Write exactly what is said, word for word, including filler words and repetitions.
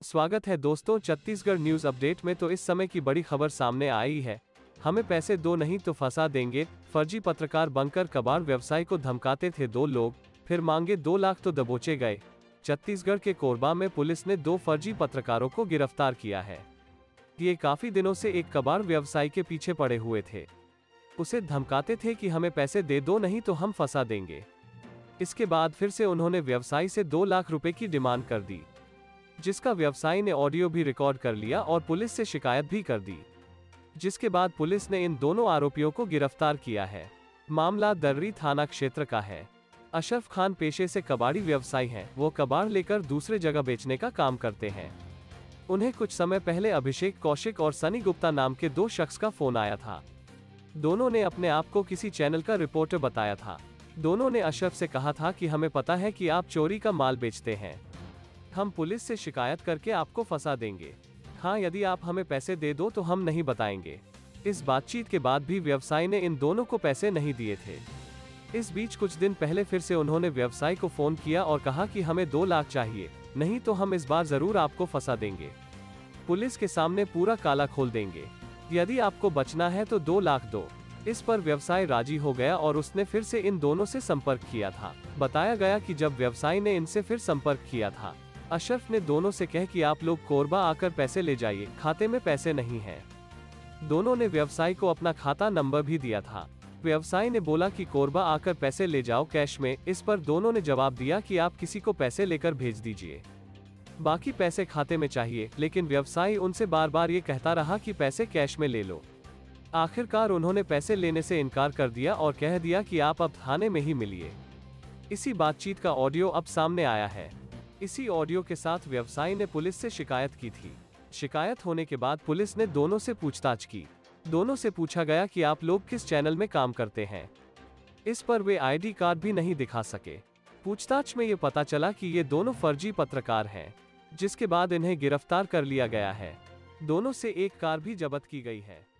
स्वागत है दोस्तों छत्तीसगढ़ न्यूज अपडेट में। तो इस समय की बड़ी खबर सामने आई है। हमें पैसे दो नहीं तो फंसा देंगे। फर्जी पत्रकार बनकर कबाड़ व्यवसायी को धमकाते थे दो लोग, फिर मांगे दो लाख तो दबोचे गए। छत्तीसगढ़ के कोरबा में पुलिस ने दो फर्जी पत्रकारों को गिरफ्तार किया है। ये काफी दिनों से एक कबाड़ व्यवसायी के पीछे पड़े हुए थे। उसे धमकाते थे कि हमें पैसे दे दो नहीं तो हम फंसा देंगे। इसके बाद फिर से उन्होंने व्यवसायी से दो लाख रुपए की डिमांड कर दी, जिसका व्यवसायी ने ऑडियो भी रिकॉर्ड कर लिया और पुलिस से शिकायत भी कर दी, जिसके बाद पुलिस ने इन दोनों आरोपियों को गिरफ्तार किया है। मामला दर्री थाना क्षेत्र का है। अशरफ खान पेशे से कबाड़ी व्यवसायी हैं। वो कबाड़ लेकर दूसरे जगह बेचने का काम करते हैं। उन्हें कुछ समय पहले अभिषेक कौशिक और सनी गुप्ता नाम के दो शख्स का फोन आया था। दोनों ने अपने आप को किसी चैनल का रिपोर्टर बताया था। दोनों ने अशरफ से कहा था कि हमें पता है कि आप चोरी का माल बेचते हैं, हम पुलिस से शिकायत करके आपको फंसा देंगे। हाँ, यदि आप हमें पैसे दे दो तो हम नहीं बताएंगे। इस बातचीत के बाद भी व्यवसायी ने इन दोनों को पैसे नहीं दिए थे। इस बीच कुछ दिन पहले फिर से उन्होंने व्यवसायी को फोन किया और कहा कि हमें दो लाख चाहिए, नहीं तो हम इस बार जरूर आपको फंसा देंगे। पुलिस के सामने पूरा काला खोल देंगे। यदि आपको बचना है तो दो लाख दो। इस पर व्यवसायी राजी हो गया और उसने फिर से इन दोनों से संपर्क किया था। बताया गया कि जब व्यवसायी ने इनसे फिर संपर्क किया था, अशरफ ने दोनों से कह कि आप लोग कोरबा आकर पैसे ले जाइए, खाते में पैसे नहीं हैं। दोनों ने व्यवसायी को अपना खाता नंबर भी दिया था। व्यवसायी ने बोला कि कोरबा आकर पैसे ले जाओ कैश में। इस पर दोनों ने जवाब दिया कि आप किसी को पैसे लेकर भेज दीजिए, बाकी पैसे खाते में चाहिए। लेकिन व्यवसायी उनसे बार बार ये कहता रहा कि पैसे कैश में ले लो। आखिरकार उन्होंने पैसे लेने से इनकार कर दिया और कह दिया कि आप अब थाने में ही मिलिए। इसी बातचीत का ऑडियो अब सामने आया है। इसी ऑडियो के साथ व्यवसायी ने पुलिस से शिकायत की थी। शिकायत होने के बाद पुलिस ने दोनों से पूछताछ की। दोनों से पूछा गया कि आप लोग किस चैनल में काम करते हैं। इस पर वे आईडी कार्ड भी नहीं दिखा सके। पूछताछ में ये पता चला कि ये दोनों फर्जी पत्रकार हैं, जिसके बाद इन्हें गिरफ्तार कर लिया गया है। दोनों से एक कार भी जब्त की गई है।